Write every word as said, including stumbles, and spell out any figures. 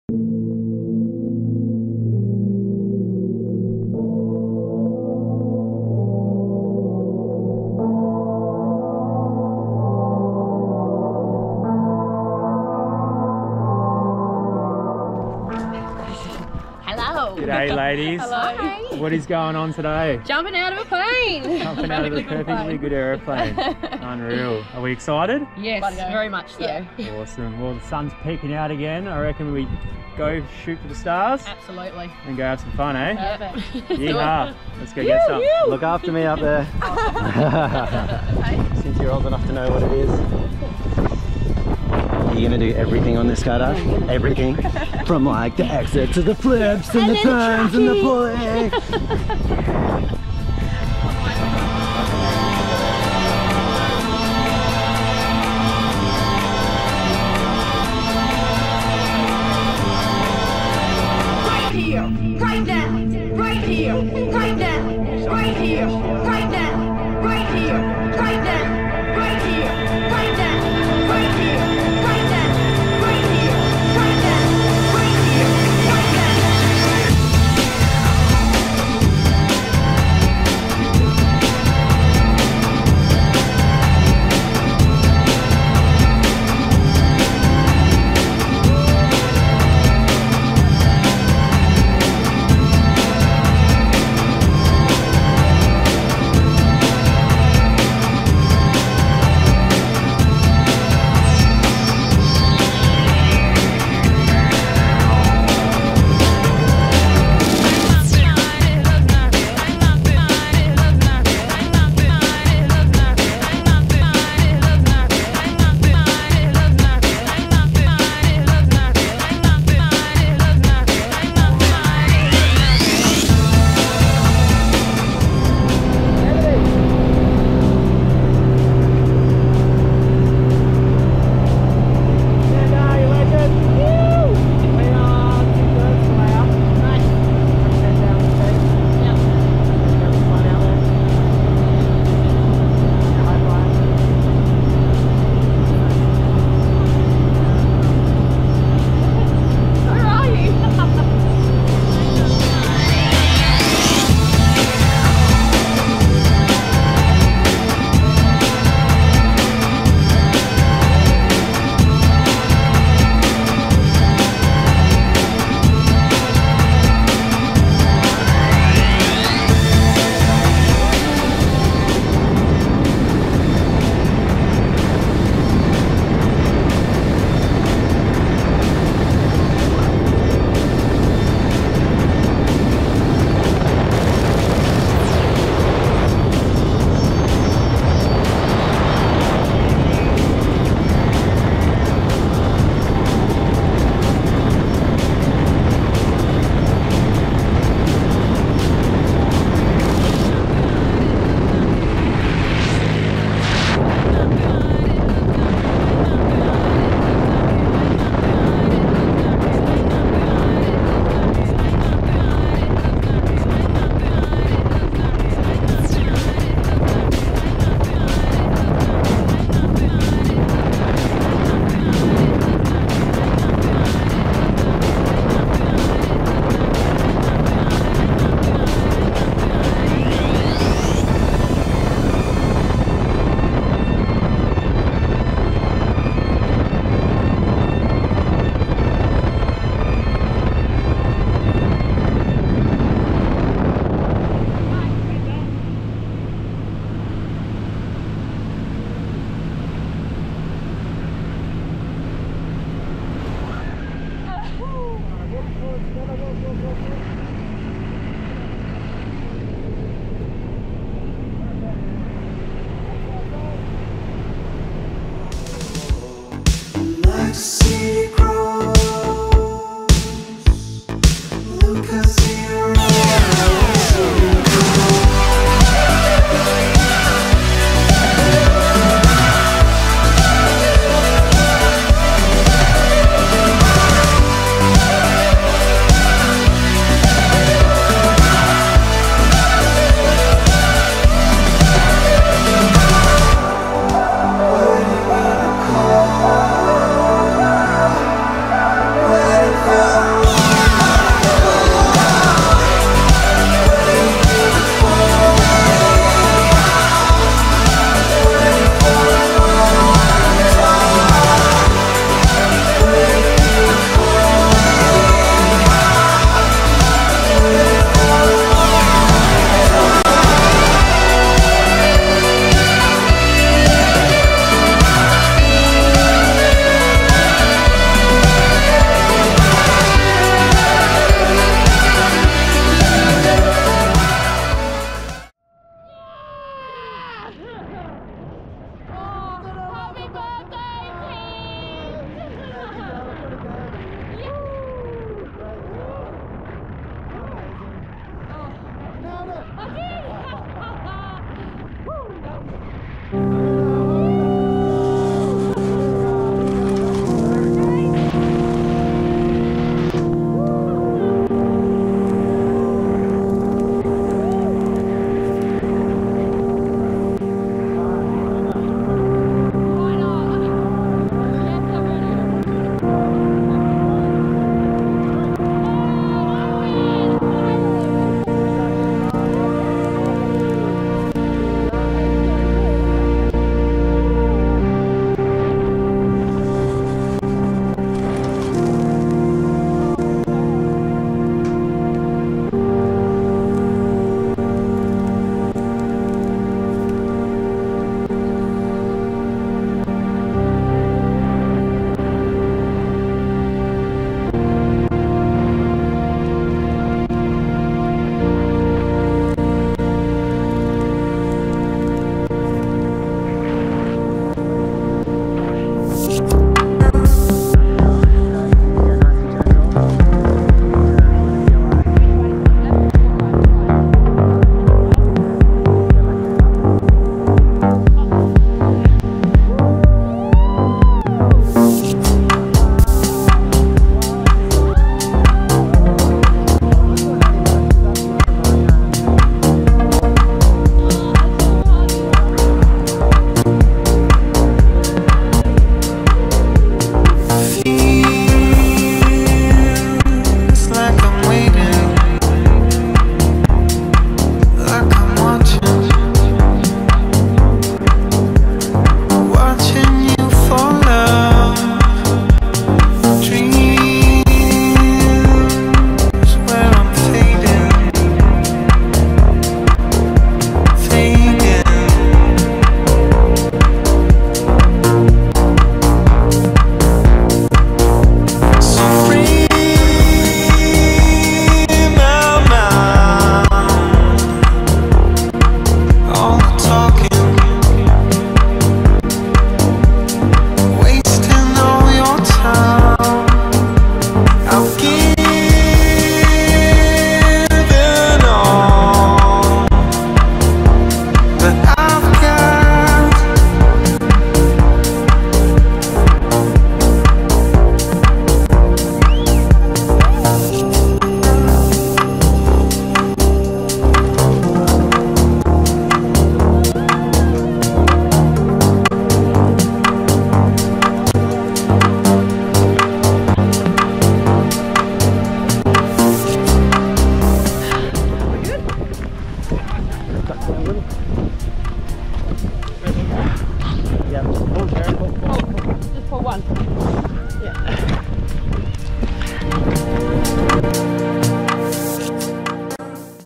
G'day ladies. Hello. Hi. What is going on today? Jumping out of a plane. Jumping out of a perfectly good aeroplane. Unreal. Are we excited? Yes, very much so. Yeah. Awesome. Well, the sun's peeking out again. I reckon we go shoot for the stars. Absolutely. And go have some fun, eh? Perfect. Yeehaw. Let's go get some. Look after me up there. Since you're old enough to know what it is. You're gonna do everything on this cutter? Everything? From like the exit to the flips and, and the turns and the pulling. Right here, right now, right here, right now, right here, right now, right here, right now, right here, right now, right here, right now, right here, right now, right here, right now. Secret.